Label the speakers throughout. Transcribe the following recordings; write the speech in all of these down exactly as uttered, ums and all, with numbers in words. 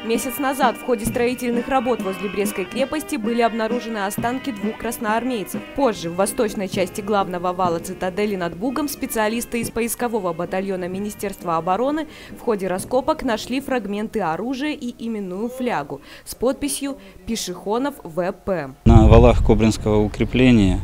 Speaker 1: Месяц назад в ходе строительных работ возле Брестской крепости были обнаружены останки двух красноармейцев. Позже в восточной части главного вала цитадели над Бугом специалисты из поискового батальона Министерства обороны в ходе раскопок нашли фрагменты оружия и именную флягу с подписью «Пешехонов В П».
Speaker 2: На валах Кобринского укрепления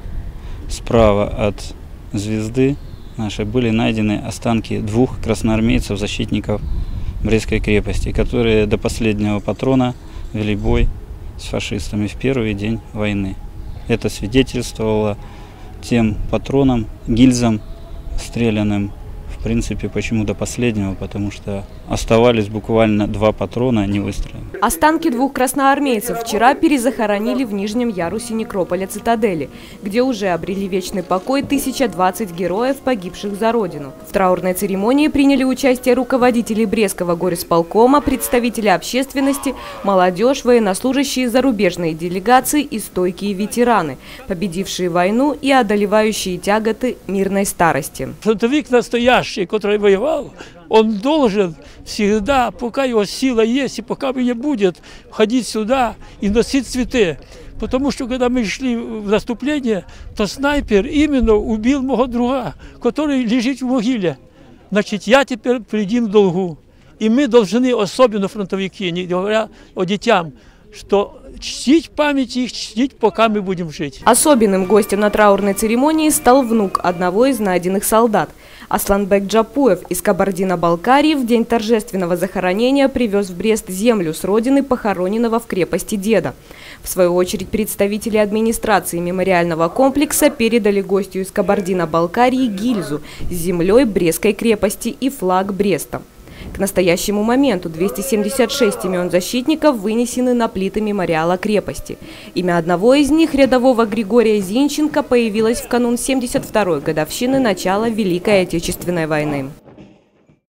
Speaker 2: справа от звезды нашей были найдены останки двух красноармейцев, защитников Брестской крепости, которые до последнего патрона вели бой с фашистами в первый день войны. Это свидетельствовало тем патронам, гильзам, стрелянным, в принципе, почему до последнего, потому что оставались буквально два патрона не выстрелены.
Speaker 1: Останки двух красноармейцев вчера перезахоронили в нижнем ярусе некрополя цитадели, где уже обрели вечный покой тысяча двадцать героев, погибших за родину. В траурной церемонии приняли участие руководители Брестского горисполкома, представители общественности, молодежь, военнослужащие, зарубежные делегации и стойкие ветераны, победившие войну и одолевающие тяготы мирной старости.
Speaker 3: Фронтовик настоящий, который воевал, он должен всегда, пока его сила есть и пока не будет, ходить сюда и носить цветы. Потому что когда мы шли в наступление, то снайпер именно убил моего друга, который лежит в могиле. Значит, я теперь предим долгу. И мы должны, особенно фронтовики, не говоря о детям, что чтить память их, чтить, пока мы будем жить.
Speaker 1: Особенным гостем на траурной церемонии стал внук одного из найденных солдат. Асланбек Джапуев из Кабардино-Балкарии в день торжественного захоронения привез в Брест землю с родины похороненного в крепости деда. В свою очередь представители администрации мемориального комплекса передали гостю из Кабардино-Балкарии гильзу с землей Брестской крепости и флаг Бреста. К настоящему моменту двести семьдесят шесть имен защитников вынесены на плиты мемориала крепости. Имя одного из них, рядового Григория Зинченко, появилось в канун семьдесят второй годовщины начала Великой Отечественной войны.